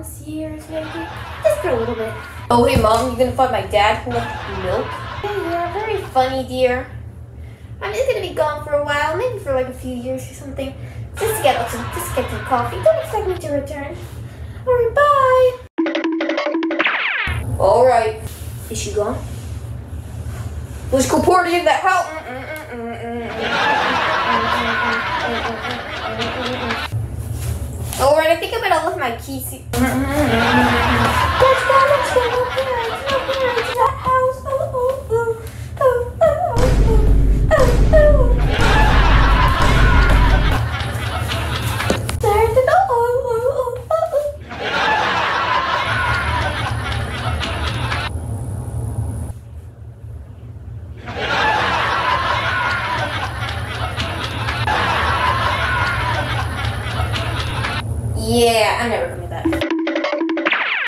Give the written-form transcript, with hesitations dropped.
months, years, maybe. Just for a little bit. Oh, hey, Mom, you gonna find my dad who left milk? Yeah, very funny, dear. I'm just gonna be gone for a while, maybe for like a few years or something. Just to get some coffee. Don't expect me to return. Alright, bye. Alright. Is she gone? Let's go party in the house. Alright, I think I better left my keys. Let's go no parents to that house. Yeah, I'm never coming back.